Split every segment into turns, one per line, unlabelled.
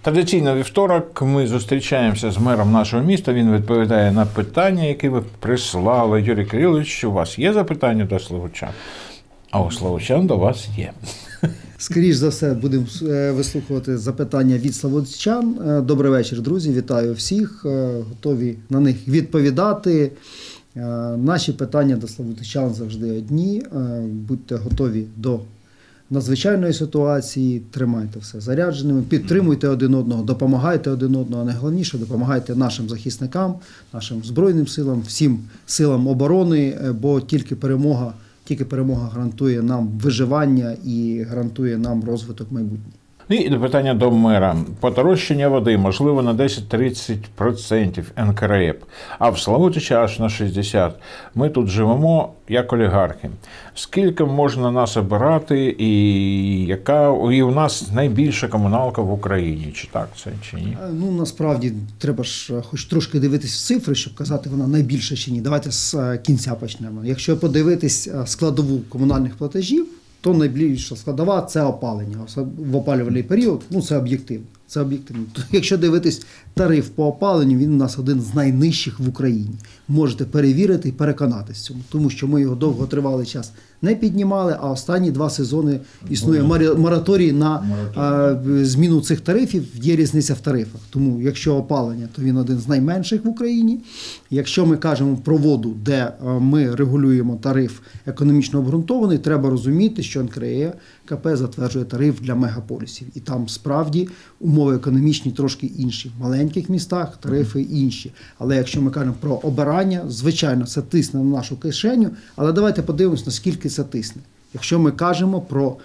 Традиційно вівторок ми зустрічаємося з мером нашого міста, він відповідає на питання, які ви прислали. Юрій Кирилович, у вас є запитання до словочан? А у словочан до вас є.
Скоріш за все, будемо вислухувати запитання від словочан. Добрий вечір, друзі, вітаю всіх, готові на них відповідати. Наші питання до словочан завжди одні. Будьте готові до надзвичайної ситуації, тримайте все зарядженими, підтримуйте один одного, допомагайте один одного, а найголовніше, допомагайте нашим захисникам, нашим Збройним силам, всім силам оборони, бо тільки перемога гарантує нам виживання і гарантує нам розвиток майбутнього.
І питання до мера. Подорожчання води, можливо, на 10-30% НКРЕП, а в Славутичі аж на 60%. Ми тут живемо як олігархи. Скільки можна нас обирати і у нас найбільша комуналка в Україні? Чи так це, чи ні?
Ну, насправді, треба ж хоч трошки дивитись в цифри, щоб казати, вона найбільша чи ні. Давайте з кінця почнемо. Якщо подивитись складову комунальних платежів, то найбільша складова – це опалення. В опалювальний період, це об'єктивно. Якщо дивитись тариф по опаленню, він у нас один з найнижчих в Україні. Можете перевірити і переконатись в цьому. Тому що ми його довготривалий час не піднімали, а останні 2 сезони існує мораторій на зміну цих тарифів, є різниця в тарифах. Тому якщо опалення, то він один з найменших в Україні. Якщо ми кажемо про воду, де ми регулюємо тариф економічно обґрунтований, треба розуміти, що НКРЕКП затверджує тариф для мегаполісів. І там справді умови економічні трошки інші. В маленьких містах тарифи інші. Але якщо ми кажемо про обирання, звичайно, це тисне на нашу кишеню, але давайте подивимось, наскільки це тисне. Якщо ми кажемо про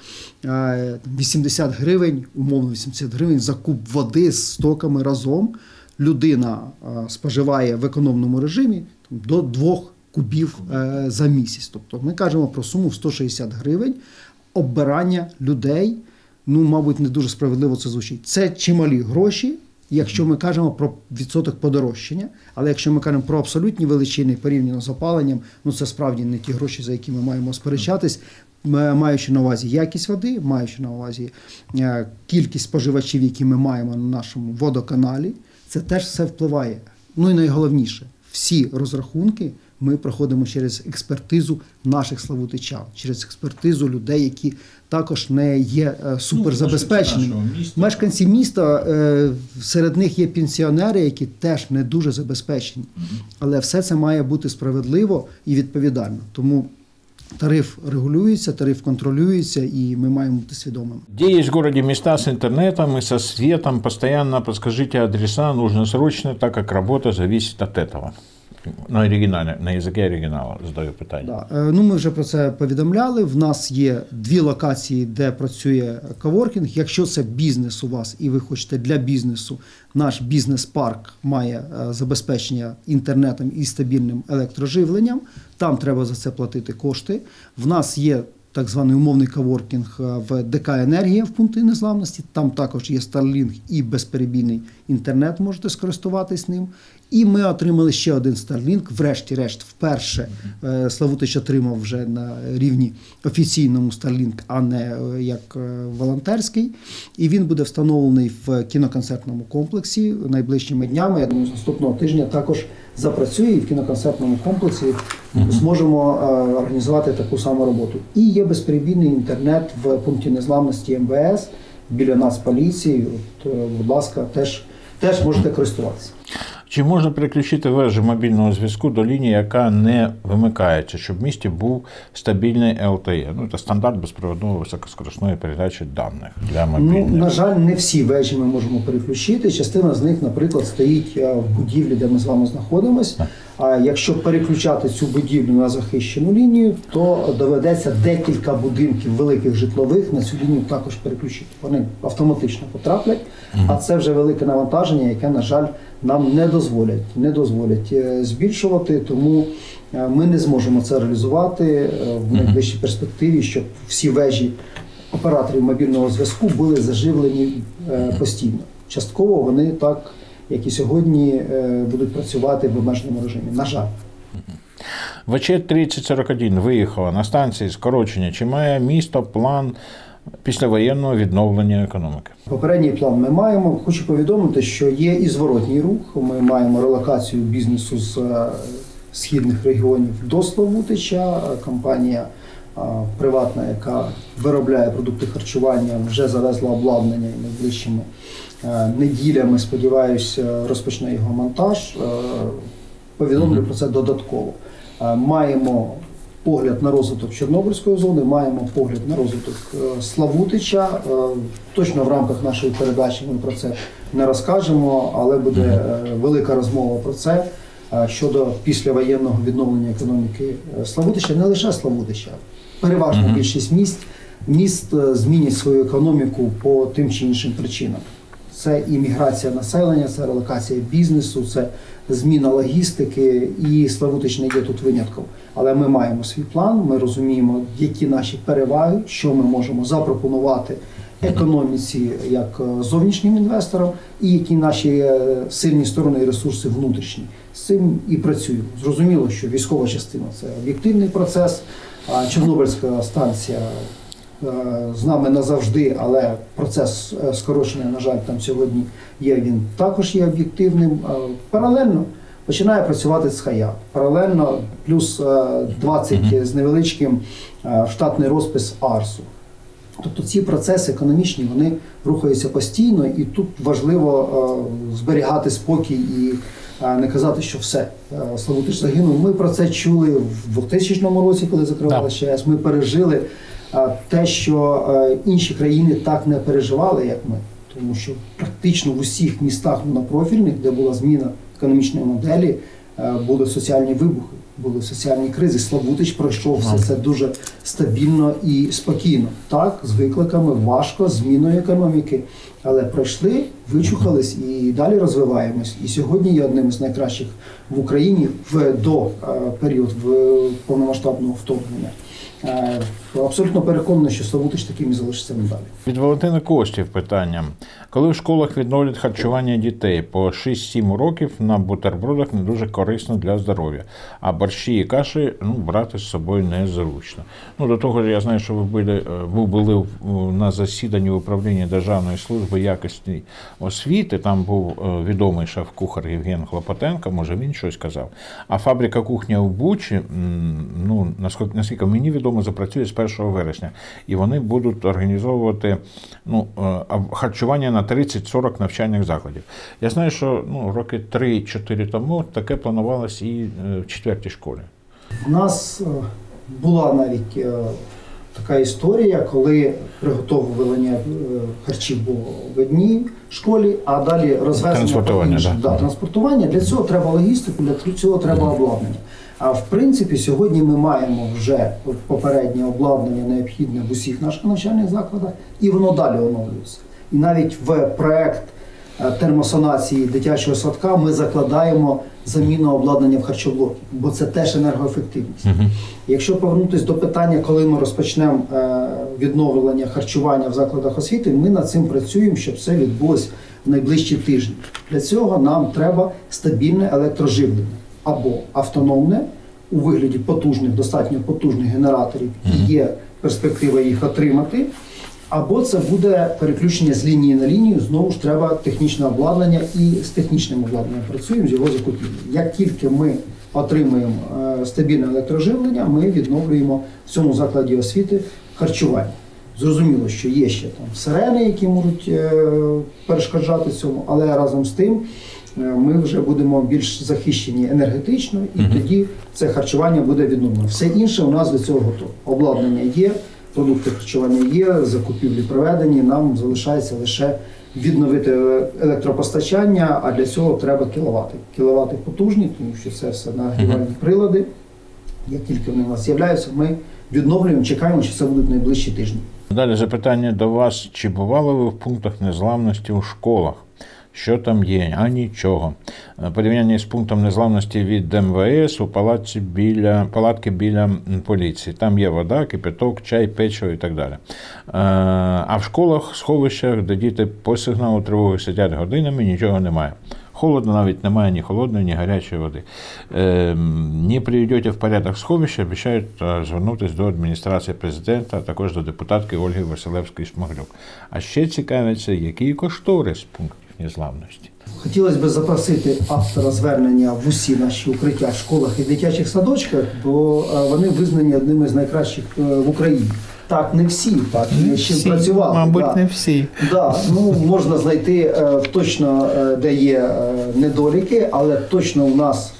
80 гривень, умовно 80 гривень за куб води з стоками разом, людина споживає в економному режимі до 2 кубів за місяць. Тобто ми кажемо про суму в 160 гривень оббирання людей. Мабуть, не дуже справедливо це звучить. Це чималі гроші, якщо ми кажемо про відсоток подорожчання, але якщо ми кажемо про абсолютні величини порівняно з опаленням, це справді не ті гроші, за які ми маємо сперечатись, маючи на увазі якість води, маючи на увазі кількість споживачів, які ми маємо на нашому водоканалі, це теж все впливає. І найголовніше, всі розрахунки ми проходимо через експертизу наших славутичан, через експертизу людей, які також не є суперзабезпеченими. Мешканці міста, серед них є пенсіонери, які теж не дуже забезпечені. Але все це має бути справедливо і відповідально. Тому тариф регулюється, тариф контролюється, и мы маем быть сведомыми.
Где есть в городе места с интернетом и со светом? Постоянно подскажите адреса, нужно срочно, так как работа зависит от этого. На язикі оригіналу задаю питання.
Да. Ми вже про це повідомляли. В нас є 2 локації, де працює коворкінг. Якщо це бізнес у вас і ви хочете для бізнесу, наш бізнес-парк має забезпечення інтернетом і стабільним електроживленням. Там треба за це платити кошти. В нас є так званий умовний коворкінг в ДК «Енергія» в пункті незламності. Там також є Starlink і безперебійний інтернет, можете скористуватись ним. І ми отримали ще один Starlink, врешті-решт, вперше Славутич отримав вже на рівні офіційному Starlink, а не як волонтерський. І він буде встановлений в кіноконцертному комплексі найближчими днями. Я думаю, з наступного тижня також запрацює і в кіноконцертному комплексі зможемо організувати таку саму роботу. І є безперебійний інтернет в пункті незламності МВС, біля нас поліції. Будь ласка, теж можете користуватися.
Чи можна переключити вежу мобільного зв'язку до лінії, яка не вимикається, щоб в місті був стабільний LTE? Це стандарт безпровідної високоскоростної передачі даних для мобільних.
На жаль, не всі вежі ми можемо переключити. Частина з них, наприклад, стоїть в будівлі, де ми з вами знаходимося. А якщо переключати цю будівлю на захищену лінію, то доведеться декілька будинків великих житлових на цю лінію також переключити. Вони автоматично потраплять, а це вже велике навантаження, яке, на жаль, нам не дозволять збільшувати, тому ми не зможемо це реалізувати в найближчій перспективі, щоб всі вежі операторів мобільного зв'язку були заживлені постійно. Частково вони так, як і сьогодні, будуть працювати в обмеженому режимі, на жаль.
ВЧ-3041 виїхала на станції скорочення. Чи має місто план післявоєнного відновлення економіки?
Попередній план ми маємо. Хочу повідомити, що є і зворотній рух. Ми маємо релокацію бізнесу з східних регіонів до Славутича. Компанія приватна, яка виробляє продукти харчування, вже завезла обладнання і найближчими неділями, сподіваюся, розпочне його монтаж. Повідомлю про це додатково. Маємо погляд на розвиток Чорнобильської зони, маємо погляд на розвиток Славутича. Точно в рамках нашої передачі ми про це не розкажемо, але буде велика розмова про це щодо післявоєнного відновлення економіки Славутича, не лише Славутича. Переважна більшість міст змінять свою економіку по тим чи іншим причинам. Це і міграція населення, це релокація бізнесу, це зміна логістики, і Славутич не є тут винятком. Але ми маємо свій план, ми розуміємо, які наші переваги, що ми можемо запропонувати економіці як зовнішнім інвесторам, і які наші сильні сторони і ресурси внутрішні. З цим і працюємо. Зрозуміло, що військова частина – це об'єктивний процес, Чорнобильська станція з нами назавжди, але процес скорочення, на жаль, там сьогодні є, він також є об'єктивним. Паралельно починає працювати ЦХЯ. Паралельно плюс 20 з невеличким штатний розпис АРСу. Тобто ці процеси економічні, вони рухаються постійно, і тут важливо зберігати спокій і не казати, що все, Славутич загинув. Ми про це чули в 2000 році, коли закривали ЧАЕС. Ми пережили те, що інші країни так не переживали, як ми. Тому що практично в усіх містах монопрофільних, де була зміна економічної моделі, були соціальні вибухи, були соціальні кризи. Славутич пройшов все це дуже стабільно і спокійно. Так, з викликами, важко, зміною економіки, але пройшли, вичухались і далі розвиваємось. І сьогодні є одним з найкращих в Україні до період повномасштабного вторгнення. Абсолютно переконаний, що Славутич таким і залишиться надалі.
Від Валентини Костів питання. Коли в школах відновлять харчування дітей по 6-7 років, на бутербродах не дуже корисно для здоров'я, а борщі і каші брати з собою незручно. До того ж, я знаю, що ви були на засіданні управління Державної служби якості освіти, там був відомий шеф-кухар Євген Хлопотенко, може він щось казав. А фабрика кухня у Бучі, наскільки мені відомо, запрацює з 1 вересня. І вони будуть організовувати харчування на 30-40 навчальних закладів. Я знаю, що роки 3-4 тому таке планувалось і в 4-й школі.
У нас була навіть така історія, коли приготовлення харчів було в одній школі, а далі розвезення транспортування. Для цього треба логістику, для цього треба обладнання. А в принципі, сьогодні ми маємо вже попереднє обладнання необхідне в усіх наших навчальних закладах, і воно далі оновлюється. І навіть в проект термосанації дитячого садка ми закладаємо заміну обладнання в харчоблоки, бо це теж енергоефективність. Якщо повернутися до питання, коли ми розпочнемо відновлення харчування в закладах освіти, ми над цим працюємо, щоб це відбулося в найближчі тижні. Для цього нам треба стабільне електроживлення. Або автономне, у вигляді потужних, достатньо потужних генераторів, і є перспектива їх отримати, або це буде переключення з лінії на лінію, знову ж треба технічне обладнання, і з технічним обладнанням працюємо, з його закупівлею. Як тільки ми отримаємо стабільне електроживлення, ми відновлюємо в цьому закладі освіти харчування. Зрозуміло, що є ще там сирени, які можуть перешкоджати цьому, але разом з тим ми вже будемо більш захищені енергетично, і тоді це харчування буде відновлено. Все інше у нас до цього готово. Обладнання є, продукти харчування є, закупівлі проведені, нам залишається лише відновити електропостачання, а для цього треба кіловати. Кіловати потужні, тому що це все нагрівальні прилади. Як тільки вони у нас з'являються, ми відновлюємо, чекаємо, що це будуть найближчі тижні.
Далі запитання до вас. Чи бували ви в пунктах незламності у школах? Що там є? А нічого. Порівняння з пунктом незламності від МВС у палатки біля поліції. Там є вода, кипяток, чай, печиво і так далі. А в школах, сховищах, де діти по сигналу тривоги сидять годинами, нічого немає. Холодно навіть немає ні холодної, ні гарячої води. Не приведете в порядок сховища, обіцяють звернутися до адміністрації президента, а також до депутатки Ольги Василевської-Шмаглюк. А ще цікавиться, який кошторис пунктів незламності.
Хотілося б запросити автора звернення в усі наші укриття в школах і дитячих садочках, бо вони визнані одними з найкращих в Україні. Так, не всі, так, з чим працювали.
Мабуть,
да.
не всі.
Да, ну, можна знайти точно, де є недоліки, але точно у нас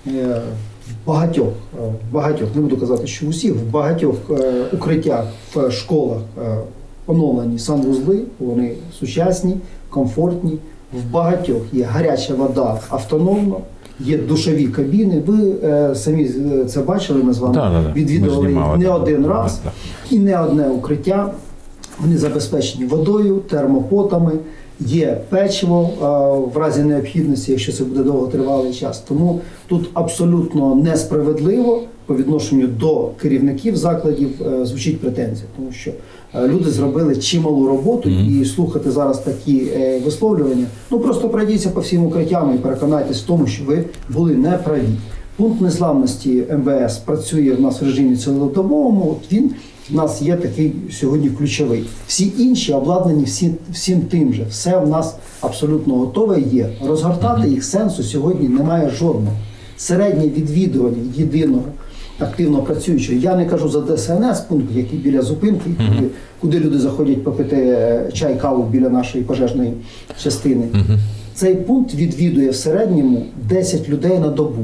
багатьох, не буду казати, що усіх, в багатьох укриттях в школах оновлені санвузли, вони сучасні, комфортні. В багатьох є гаряча вода автономно, є душові кабіни. Ви самі це бачили, ми з вами відвідували не один раз. І не одне укриття. Вони забезпечені водою, термопотами, є печиво в разі необхідності, якщо це буде довготривалий час. Тому тут абсолютно несправедливо по відношенню до керівників закладів звучить претензія, тому що люди зробили чималу роботу, і слухати зараз такі висловлювання, ну просто пройдіться по всім укриттям і переконайтесь в тому, що ви були неправі. Пункт незламності МВС працює в нас в режимі цілодобовому, от він в нас є такий сьогодні ключовий. Всі інші обладнані всім тим же. Все в нас абсолютно готове є. Розгортати їх сенсу сьогодні немає жодного. Середнє відвідування єдиного активно працюючого. Я не кажу за ДСНС пункт, який біля зупинки, куди люди заходять попити чай, каву біля нашої пожежної частини. Цей пункт відвідує в середньому 10 людей на добу.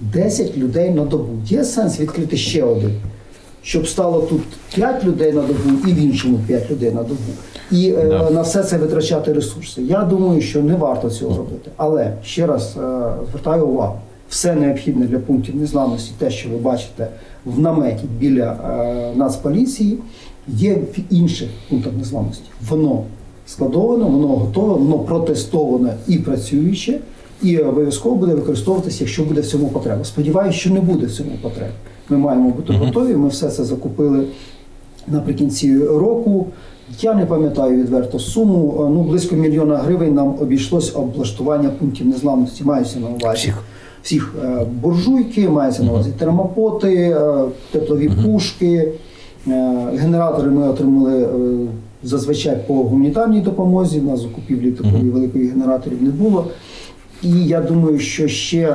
10 людей на добу. Є сенс відкрити ще один, щоб стало тут 5 людей на добу і в іншому 5 людей на добу. І на все це витрачати ресурси. Я думаю, що не варто цього робити. Але, ще раз звертаю увагу, все необхідне для пунктів незламності, те, що ви бачите в наметі біля Нацполіції, є в інших пунктах незламності. Воно складовано, воно готове, воно протестоване і працююче, і обов'язково буде використовуватися, якщо буде в цьому потреба. Сподіваюся, що не буде в цьому потреби. Ми маємо бути готові, ми все це закупили наприкінці року. Я не пам'ятаю відверто суму, ну близько 1 мільйона гривень нам обійшлось облаштування пунктів незламності, мається на увазі. Всіх буржуйки, мається на увазі термопоти, теплові пушки, генератори ми отримали зазвичай по гуманітарній допомозі, у нас закупівлі такої великої генераторів не було. І я думаю, що ще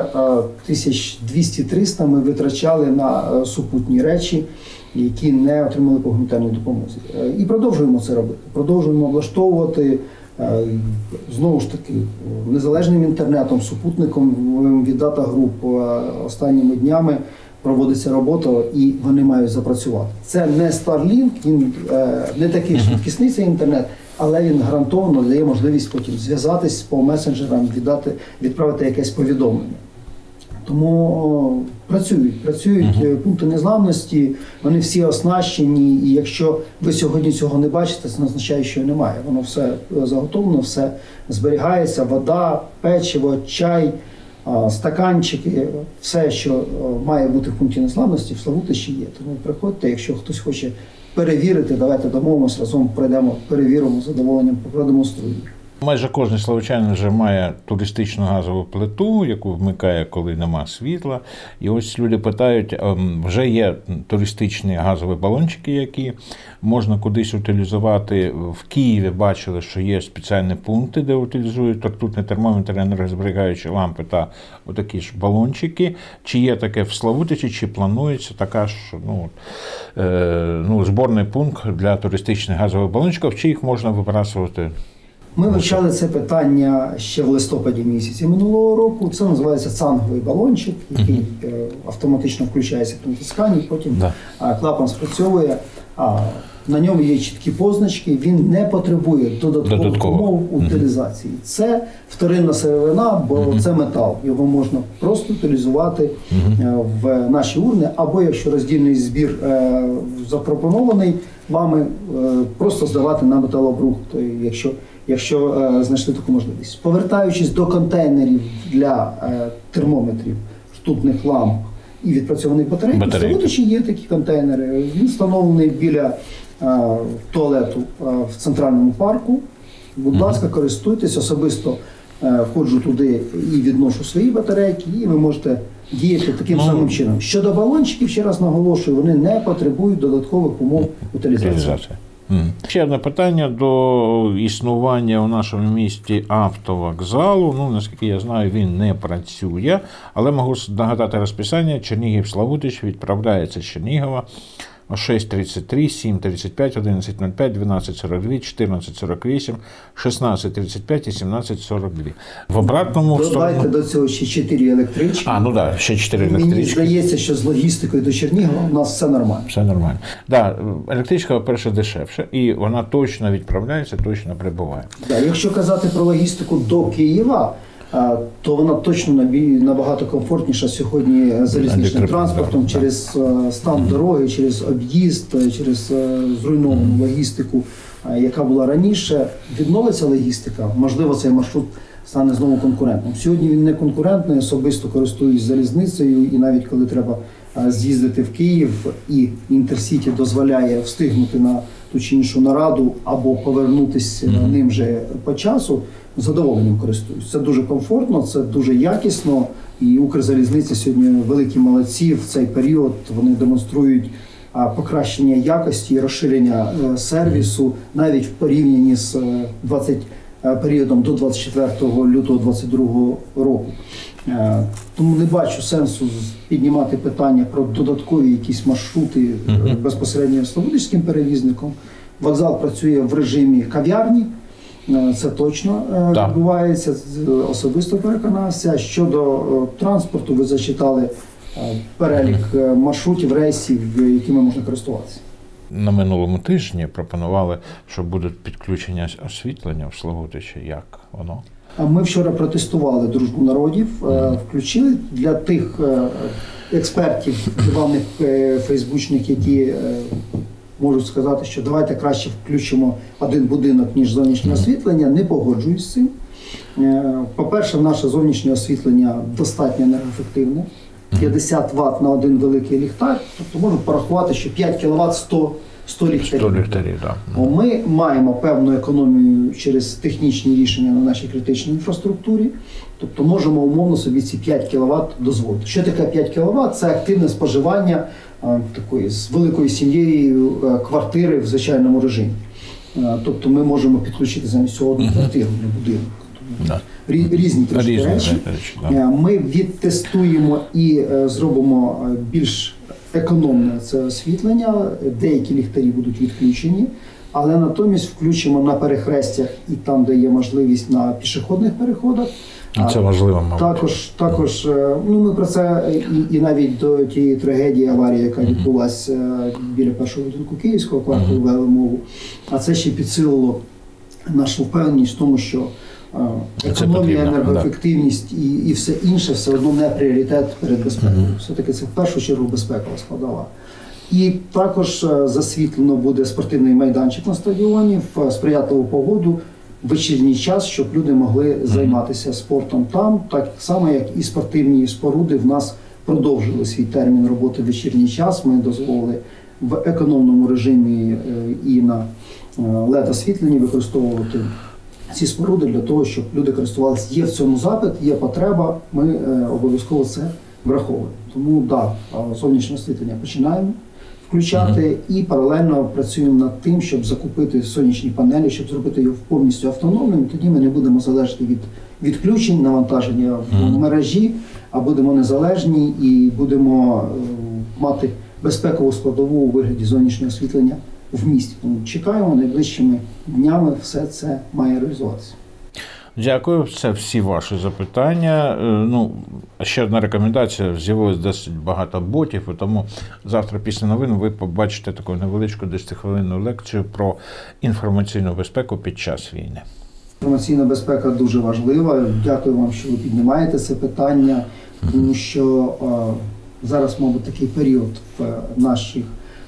1200-300 ми витрачали на супутні речі, які не отримали по гуманітарній допомозі. І продовжуємо це робити. Продовжуємо облаштовувати, знову ж таки, незалежним інтернетом, супутником від Data Group останніми днями проводиться робота, і вони мають запрацювати. Це не Starlink, він не такий швидкісний цей інтернет, але він гарантовано дає можливість потім зв'язатись по месенджерам, відправити якесь повідомлення. Тому працюють пункти незламності, вони всі оснащені, і якщо ви сьогодні цього не бачите, це не означає, що немає. Воно все заготовлено, все зберігається, вода, печиво, чай, стаканчики, все, що має бути в пункті незламності, в Славутичі є. Тому приходьте, якщо хтось хоче перевірити, давайте домовимося, разом пройдемо, перевіримо, з задоволенням продемонструємо.
Майже кожен славутянин вже має туристичну газову плиту, яку вмикає, коли нема світла. І ось люди питають, вже є туристичні газові балончики, які можна кудись утилізувати. В Києві бачили, що є спеціальні пункти, де утилізують ртутний термометр, енергозберігаючі лампи та отакі ж балончики. Чи є таке в Славутичі, чи планується така ж зборний пункт для туристичних газових балончиків, чи їх можна вибрасувати?
Ми вивчали це питання ще в листопаді місяці минулого року. Це називається цанговий балончик, який автоматично включається в натисканні, потім клапан спрацьовує. На ньому є чіткі позначки, він не потребує додаткових умов утилізації. Це вторинна сировина, бо це метал. Його можна просто утилізувати в наші урни, або якщо роздільний збір запропонований вами, просто здавати на металобрухт, якщо знайшли таку можливість. Повертаючись до контейнерів для термометрів, ртутних ламп і відпрацьованих батарей, в Славутичі є такі контейнери. Він встановлений біля туалету в центральному парку. Будь ласка, користуйтесь. Особисто входжу туди і відношу свої батарейки, і ви можете діяти таким самим чином. Щодо балончиків, ще раз наголошую, вони не потребують додаткових умов утилізації.
Ще одне питання до існування у нашому місті автовокзалу. Ну, наскільки я знаю, він не працює, але можу нагадати розписання. Чернігів-Славутич відправляється з Чернігова о 6:33, 7:35, 11:05, 12:42, 14:48, 16:35 і 17:42. В обратному
Додайте до цього ще 4 електрички.
Ну так, ще 4 електрички.
Мені здається, що з логістикою до Чернігова у нас все нормально.
Все нормально. Так, електричка, по-перше, дешевше, і вона точно відправляється, точно прибуває.
Так, якщо казати про логістику до Києва, то вона точно набагато комфортніша сьогодні залізничним транспортом через стан дороги, через об'їзд, через зруйновану логістику, яка була раніше. Відновиться логістика, можливо, цей маршрут стане знову конкурентним. Сьогодні він не конкурентний, особисто користуюсь залізницею, і навіть коли треба з'їздити в Київ, і Інтерсіті дозволяє встигнути на ту чи іншу нараду або повернутися ним же по часу, з задоволенням користуюсь. Це дуже комфортно, це дуже якісно, і Укрзалізниця сьогодні великі молодці в цей період. Вони демонструють покращення якості і розширення сервісу навіть в порівнянні з періодом до 24 лютого 2022 року. Тому не бачу сенсу піднімати питання про додаткові якісь маршрути безпосередньо з славутичським перевізником. Вокзал працює в режимі кав'ярні, це точно відбувається, особисто переконався. Щодо транспорту, ви зачитали перелік маршрутів, рейсів, якими можна користуватися.
На минулому тижні пропонували, що будуть підключення освітлення в Славутичі. Як воно?
Ми вчора протестували «Дружбу народів», включили для тих експертів, диванних фейсбучних, які можуть сказати, що давайте краще включимо один будинок, ніж зовнішнє освітлення. Не погоджуюсь з цим. По-перше, наше зовнішнє освітлення достатньо енергоефективне. 50 Вт на один великий ліхтар, тобто можна порахувати, що 5 кВт 100 ліхтарів.
100 ліхтарів, так.
Ми маємо певну економію через технічні рішення на нашій критичній інфраструктурі, тобто можемо умовно собі ці 5 кВт дозволити. Що таке 5 кВт? Це активне споживання такої з великою сім'єю квартири в звичайному режимі. Тобто ми можемо підключити замість цього одну квартиру для будинку. Різні трошки речі. Ми відтестуємо і зробимо більш економне це освітлення, деякі ліхтарі будуть відключені, але натомість включимо на перехрестях і там, де є можливість на пішохідних переходах.
Це важливо, мабуть.
Також ми про це і навіть до тієї трагедії, аварії, яка відбулася біля першого будинку Київського кварталу, вели мову. А це ще підсилило нашу впевненість в тому, що економія, енергоефективність і все інше все одно не пріоритет перед безпекою. Все-таки це в першу чергу безпекова складова. І також засвітлено буде спортивний майданчик на стадіоні в сприятливу погоду, вечірній час, щоб люди могли займатися спортом там, так само, як і спортивні споруди в нас продовжили свій термін роботи в вечірній час. Ми дозволили в економному режимі і на LED-освітленні використовувати ці споруди для того, щоб люди користувалися. Є в цьому запит, є потреба, ми обов'язково це враховуємо. Тому зовнішнє освітлення починаємо включати і паралельно працюємо над тим, щоб закупити сонячні панелі, щоб зробити його повністю автономним. Тоді ми не будемо залежати від відключень, навантаження в мережі, а будемо незалежні і будемо мати безпекову складову у вигляді зовнішнього освітлення в місті. Тому чекаємо, найближчими днями все це має реалізуватися.
Дякую. Це всі ваші запитання. Ще одна рекомендація. З'явилось досить багато ботів, тому завтра після новин ви побачите таку невеличку 10-хвилинну лекцію про інформаційну безпеку під час війни.
Інформаційна безпека дуже важлива. Дякую вам, що ви піднімаєте це питання, тому що зараз, мабуть, такий період в наших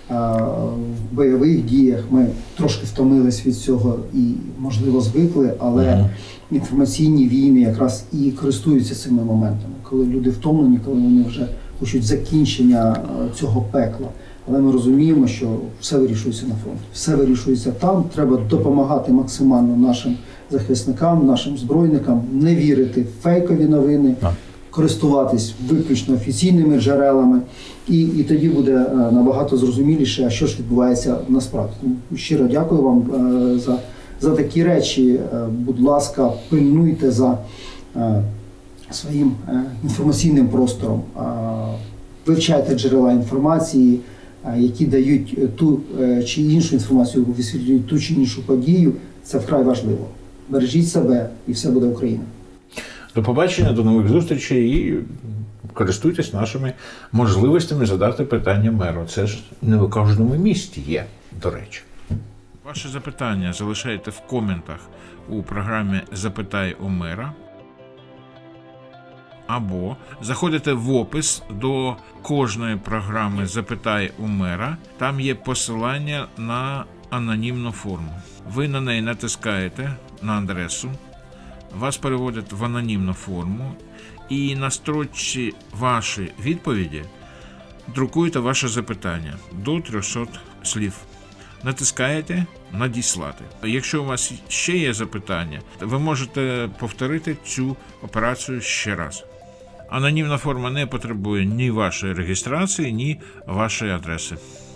бойових діях. Ми трошки втомились від цього і, можливо, звикли, але інформаційні війни якраз і користуються цими моментами, коли люди втомлені, коли вони вже хочуть закінчення цього пекла. Але ми розуміємо, що все вирішується на фронті. Все вирішується там. Треба допомагати максимально нашим захисникам, нашим збройникам, не вірити в фейкові новини, користуватись виключно офіційними джерелами. І тоді буде набагато зрозуміліше, що ж відбувається насправді. Щиро дякую вам за такі речі. Будь ласка, пильнуйте за своїм інформаційним простором. Вивчайте джерела інформації, які дають ту чи іншу інформацію, висвітлюють ту чи іншу подію. Це вкрай важливо. Бережіть себе, і все буде Україна.
До побачення, до нових зустрічей і користуйтесь нашими можливостями задати питання меру. Це ж не в кожному місті є, до речі. Ваші запитання залишайте в коментах у програмі «Запитай у мера». Або заходите в опис до кожної програми «Запитай у мера». Там є посилання на анонімну форму. Ви на неї натискаєте на адресу, вас переводять в анонімну форму і на строчці «Ваші відповіді» друкуєте ваше запитання до 300 слів. Натискаєте «Надіслати». Якщо у вас ще є запитання, ви можете повторити цю операцію ще раз. Анонімна форма не потребує ні вашої реєстрації, ні вашої адреси.